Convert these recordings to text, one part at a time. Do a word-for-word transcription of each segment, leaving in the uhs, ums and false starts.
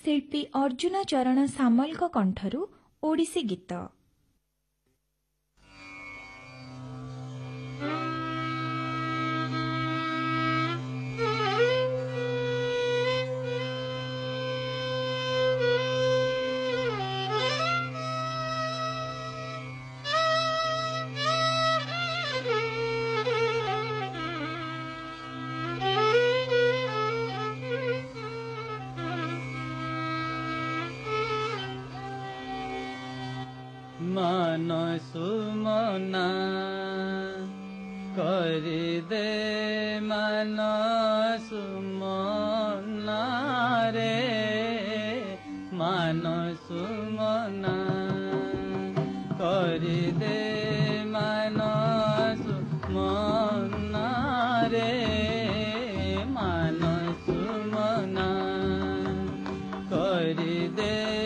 शिल्पी अर्जुन चरण सामल कंठरू ओडिसी गीत। मन सुमना करि दे मन सुमना रे मन सुमना करि दे मन सुमना रे मन सुमना करि दे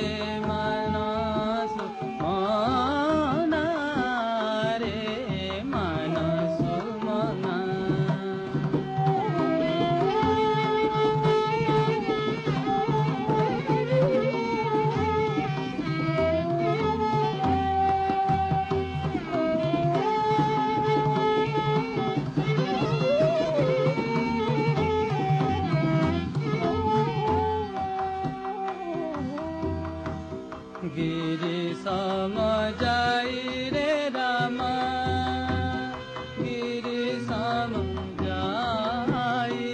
गिरि समझाई रे रामा गिरि समझाई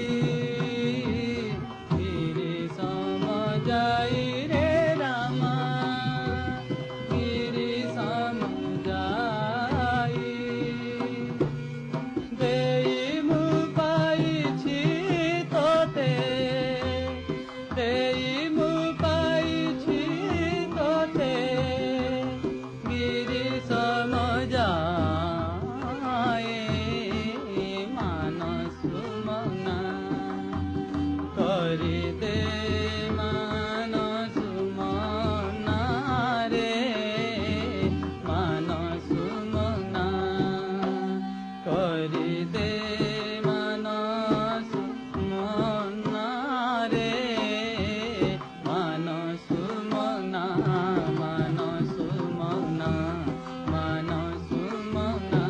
गिरि समझाई रे रामा गिरि समझाई देई मु पाइछि तोते देई मु पाइछि गिरि समझाए मन सुमना करि दे मन सुमना रे मन सुमना करि दे मन सुमना रे मन सुमना मन सुमना मन सुमना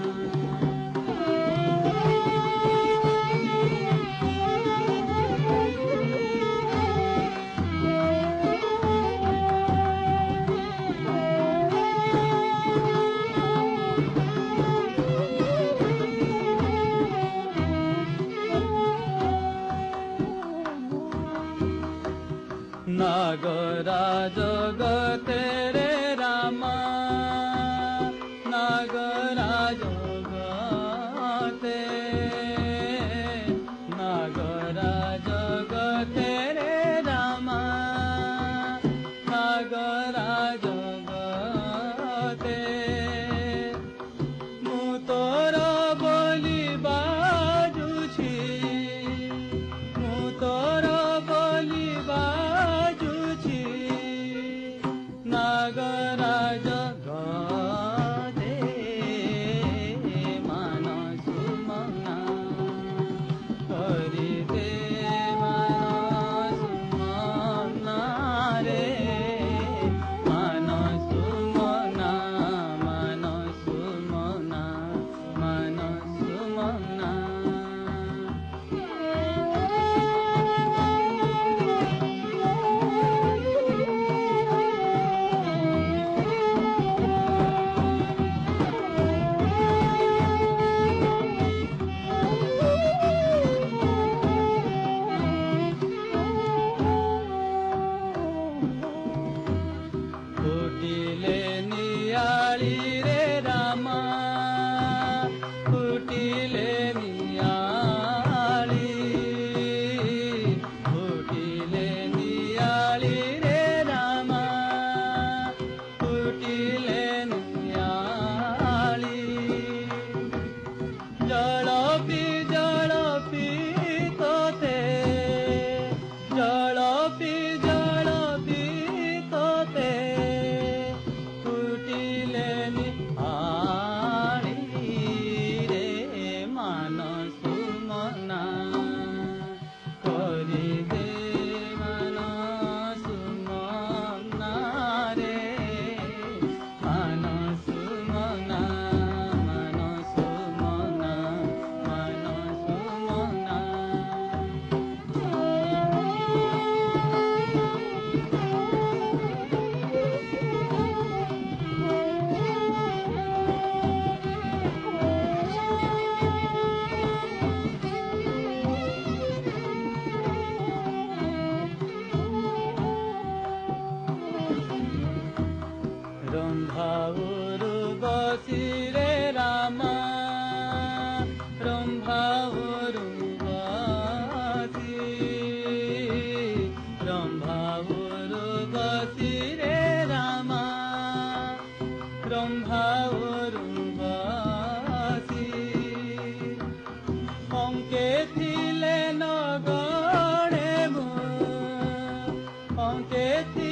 नागराज जगते रे रामा नागराज जगते नागराज जगते रे रामा नागराज जगते मु तोर बोली बाजुछि मु तोर बोली बाजुछि नागराज जगते मन सुमना करि दे मन सुमना रे मन सुमना मन सुमना मन सुमना फुटिले नियाली रे रामा फुटिले नियाली फुटिले नियाली रे रामा फुटिले नियाली जलपी जलपी तोते जलपी जलपी तोते फुटिलेनि आली रे मन सुमना करि दे मन बसी रे रामा रंभा उर्वशी रंभा उर्वशी रे रामा रंभा उर्वशी अंके थिले नगणे मु अंके